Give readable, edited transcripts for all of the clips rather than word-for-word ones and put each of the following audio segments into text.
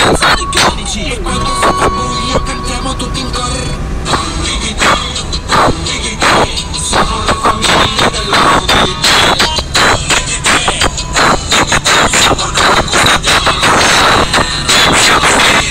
i codici. E quando si fa buio cantiamo tutti in coro. Siamo le famiglie dell'Audi. Siamo noi che custodiamo lo share. Siamo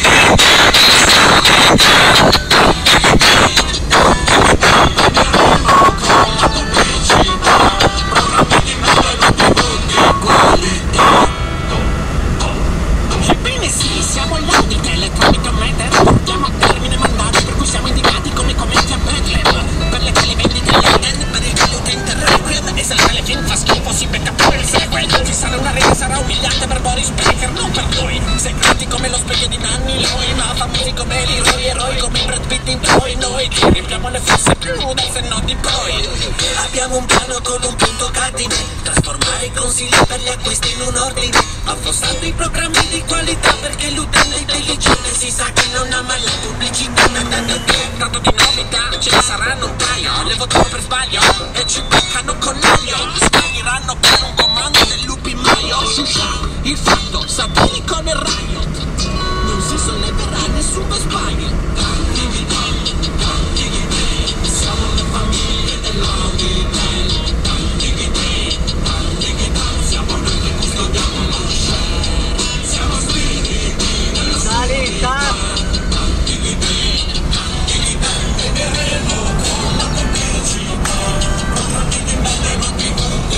ebbene sì, siamo l'Auditel e tramite un meter portiamo a termine mandati per cui siamo indicati come commenti a Bethlehem. Per le televendite Lenden, per il utente Requiem. E se il telefilm fa schifo si becca pure il sequel. Ci sarà una rete, sarà umiliante per Boris Becker, non per noi. Segreti come lo specchio di Nanni Loi, ma famosi come Leroy, eroi come Brad Pitt in Troy. Noi ti riempiamo le fosse più dal senno di poi. Abbiamo un piano con un punto cardine: trasformare i consigli per gli acquisti in un ordine, affossando i programmi di qualità perché l'utente intelligente si sa che non ama la pubblicità. Tanto di novità ce ne saranno un paio, le votiamo per sbaglio e ci beccano con l'aglio. Sbaglieranno per un comando del lupimaio. Shusha, il fatto satirico nel riot, non si solleverà nessun vespaio. Siamo le famiglie dell'Auditel. Siamo noi che custodiamo lo share. Siamo spiriti dello Salita! pregheremo con la complicità. Programmi di benvenuti tutti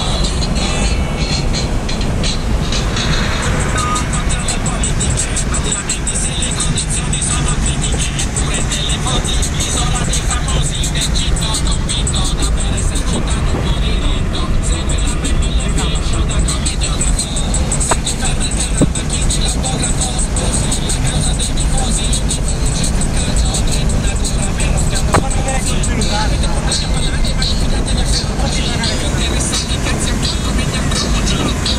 contro le politiche, ma veramente se le condizioni sono critiche, pure delle voti, l'isola dei famosi, d'Egitto, convinto d'aver esercitato un buon diritto. Segue la mille finisce da comediografo. Se ti fermi il terra per chi ci l'apografo, sposi la causa dei tifosi. Cerca il calcio, tribuna vero stiamo parlando. Avete portato a parlare, ma fidate del ferro. Interessanti cazzi a più come gli antropologi.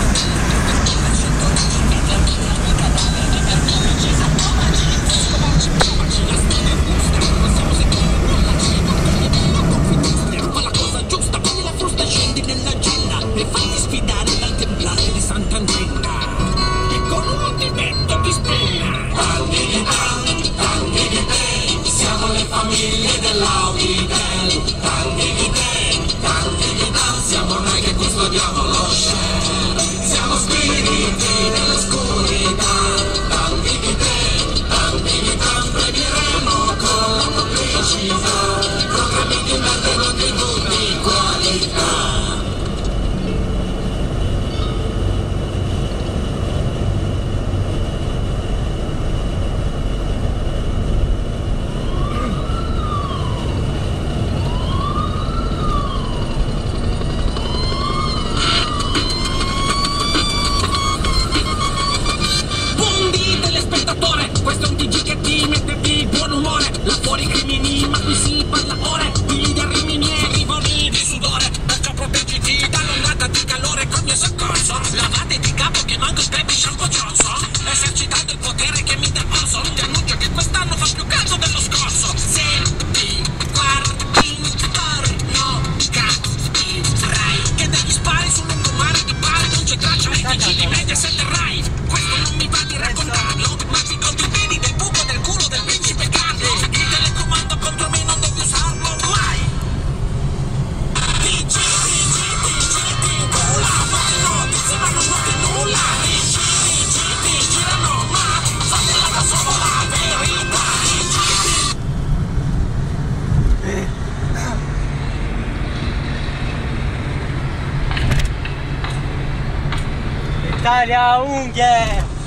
Fa la cosa giusta, prendi la frusta e scendi nell'agenda e fatti sfidare dal templare di Sant'Angela che con un movimento ti spinga. Siamo le famiglie dell'Auditel. Siamo noi che custodiamo lo share. Siamo spiriti dell'oscurità. Pregheremo con la complicità. Programmi di benvenuti tutti qualità. Buondì telespettatore, questo è un TG che ti mette di buon umore. Là fuori crimini, ma qui si parla ore. Figli di rimini e rivoli di sudore. Perciò proteggiti dall'ondata di calore col mio soccorso. Lavate di capo che manco Baby Shampoo Johnson. Esercitando il potere che mi dà orso, ti annuncio che quest'anno fa più caldo dello scorso. Se ti guardi intorno, capirai che degli spari sul lungomare di Bari non c'è traccia ai TG di Mediaset e Rai. Questo non mi va di raccontarlo, ma ti condividi del buco del culo del principe Carlo. Il telecomando contro me non devi usarlo mai. TG, ti incula, fate notizie ma non muovi nulla. TG, girano ma fatela da solo la verità. Italia unghie!